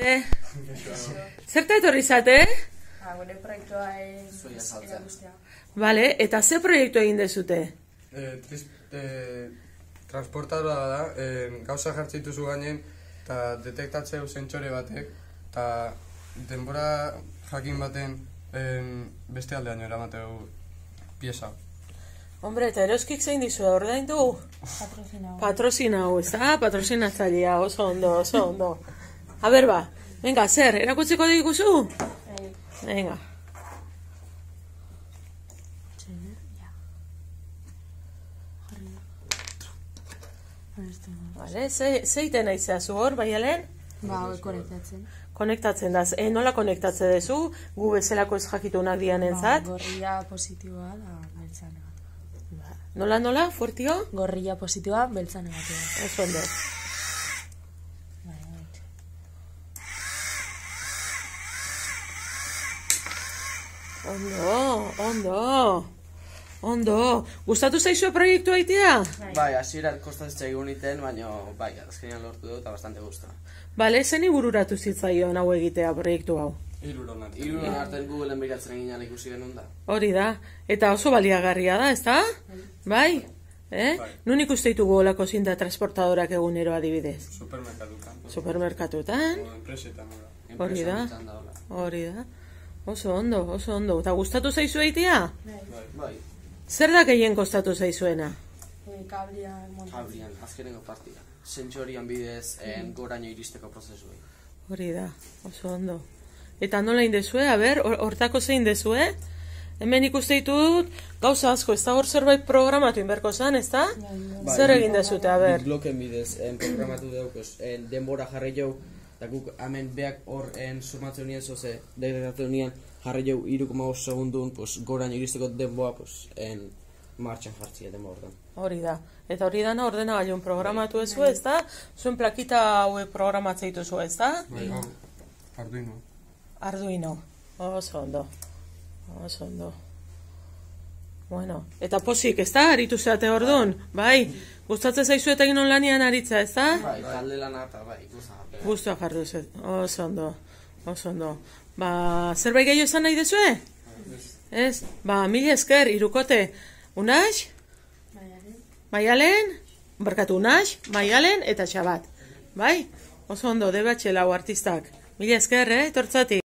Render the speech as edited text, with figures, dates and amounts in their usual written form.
Zerta etorri zate? Gure proiektua erakustea. Bale, eta ze proiektu egin dezute? Transportadora da, gauza jartzen dituzu gainen, eta detektatzeu zentsore batek, eta denbora jakin baten beste aldean eramateu pieza. Hombre, eta eroskik zein dizu ordaindu? Patrozinau, ez da? Patrozinatzailea, oso ondo, oso ondo. A ber ba, venga, zer, erakutzeko diguzu? Venga. Vale, zeiten aizeazu hor, bai alen? Ba, konektatzen. Konektatzen da, nola konektatzen dezu, gu bezalako ez jakitunak dianentzat? Gorria positiboa da beltza negatua. Nola, fuertio? Gorria positiboa beltza negatua. Oso ondo. Ondo. Gustatu zaizue proiektu aitea? Bai, hasieran kostatzen egun iten, baina bai, azkenean lortu dut eta bastante gusta. Bale, zeni bururatu zitzaion hau egitea proiektu hau? Hiruron artean Googleen begiratzen eginan ikusi genuen da. Hori da, eta oso baliagarria da, ezta? Bai? Nun ikuste ditugu olako zinta transportadorak egunero adibidez? Supermerkatutan. Hori da. Oso ondo. Eta gustatu zaizu eitea? Bai. Zer da gehien kostatu zaizuena? Kablian, azkenengo partida. Sentsorian bidez goraino iristeko prozesuei. Hori da, oso ondo. Eta nola indezue, hortako zein dezue? Hemen ikuste ditut, gauza asko, ez da hor zerbait programatu inberko zan, ez da? Zer egin dezute, Bloken bidez programatu dugu, denbora jarri jau, eta guk hemen beak hor sumatzen nien zoze, degradatzen nien jarri jau 3,5 segundun, goraino iristeko denboa martxan jartzia denbora hortan. Hori da. Eta hori dana ordenagailun programatu ezu, ez da? Zuen plakita hauek programatzen dituzu, ez da? Arduino. Oso ondo. Bueno, eta posik, ez da? Aritu zeate orduan? Bai? Gustatzen zaizu eta egin onlanian aritza, ez da? Bai, talde lana eta bai, guztua jardu zet. Oso ondo. Ba, zerbait gehiago esan nahi dezue? Ez? Ba, mila esker, irukote. Unax? Maialen? Barkatu, Unax, Maialen eta Xabat. Bai? Oso ondo, debatxe lau artistak. Mila esker, etortzati.